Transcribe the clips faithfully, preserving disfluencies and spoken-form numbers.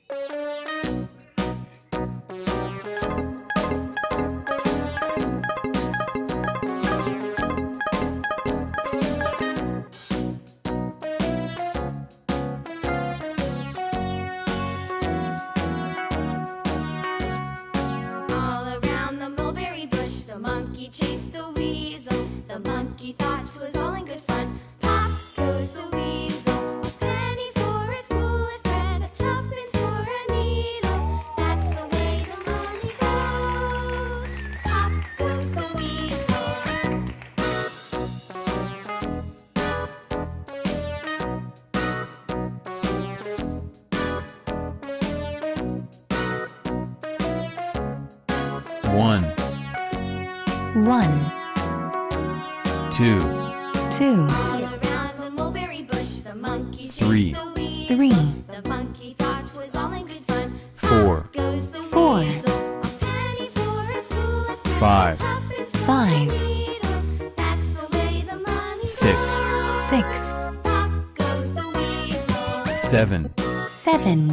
One. One. Two. Two. All around the mulberry bush, the monkey chased Three. the weasel. Three. The monkey thought it was all in good fun. Four. Up goes the Four. weasel. A penny for a spool of thread. Five. Tuppence for a Five. needle. That's the way the money Six. goes. Six. Up goes the weasel. Seven. Seven.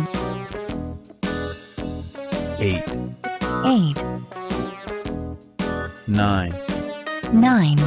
Eight. Eight. Nine. Nine.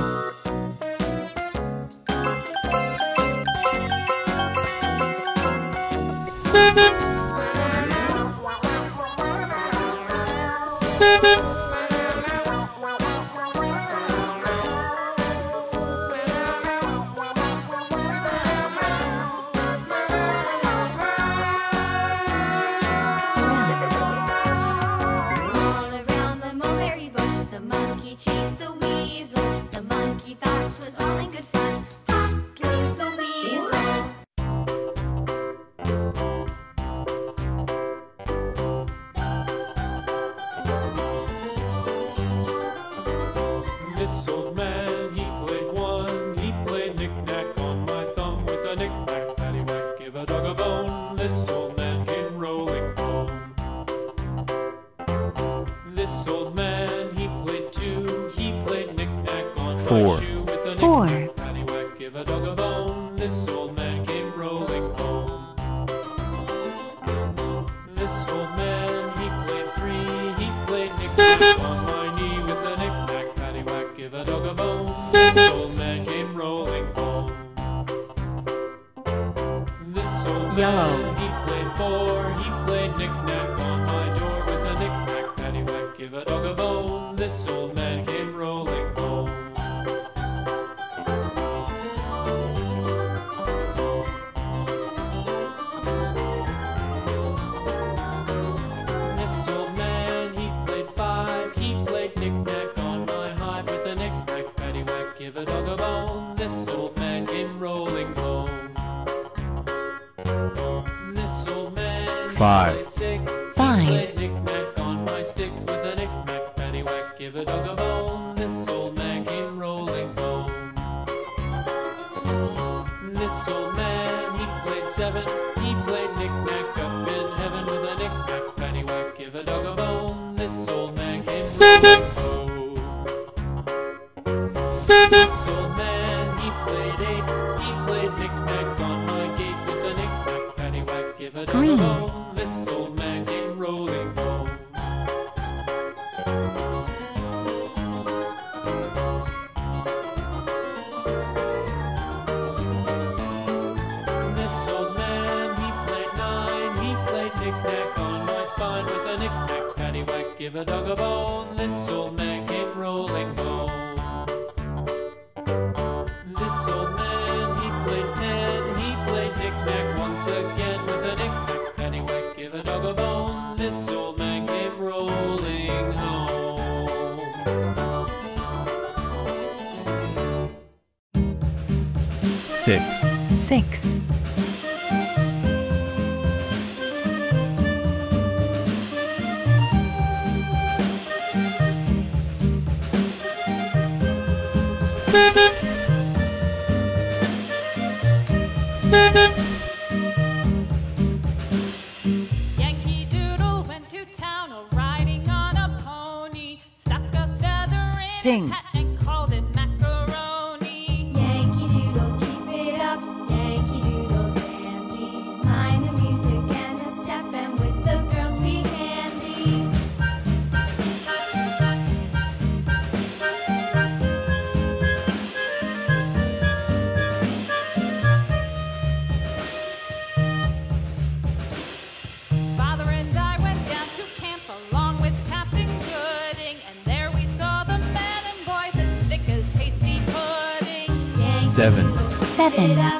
All around the mulberry bush, the monkey chased the weasel. The monkey thought it was all in good fun. Up goes the weasel. This old man, he played one. He played knick-knack on my thumb with a knick-knack, paddywhack, give a dog a bone. This old man came rolling home. This old man, he played two. He played knick-knack on Four. my shoe with a Four. knick-knack, paddywhack, give a dog a bone. This old man came rolling home. This old man, he played three. He played knick-knack on my knee with a knick-knack, paddywhack, give a dog a bone. This old man came rolling home. This old Yellow. man, he played four. He played knick-knack on my door with a knick-knack, paddywhack, give a dog a bone. This old man came rolling home. This old man, he played five. He played knick-knack on my hive with a knick-knack, paddywhack, give a dog a bone. This old man came rolling home. This old man, he Five. played six. Five. He played knick-knack on my sticks with a knick-knack, paddywhack, give a dog a bone. This old man came rolling home. This old man, he played seven. He played knick-knack up in heaven with a knick-knack, paddywhack, give a dog a bone. This old man came rolling home. This old man, he played eight. He played knick-knack on my gate with a knick-knack, paddywhack, give a dog a Green. bone. This old man came rolling home. This old man, he played nine. He played knick-knack on my spine with a knick-knack, paddywhack, give a dog a bone. This old man came rolling home. This old man, he played ten. He played knick-knack once again with a knick-knack, paddywhack, give a dog a bone. This old man came rolling home. Six. Six. Yankee Doodle went to town a riding on a pony, stuck a feather in Ping. his hat and called it macaroni. Yankee Doodle, keep it up. Yankee Doodle dandy. Mind the music and the step, and with the seven, seven,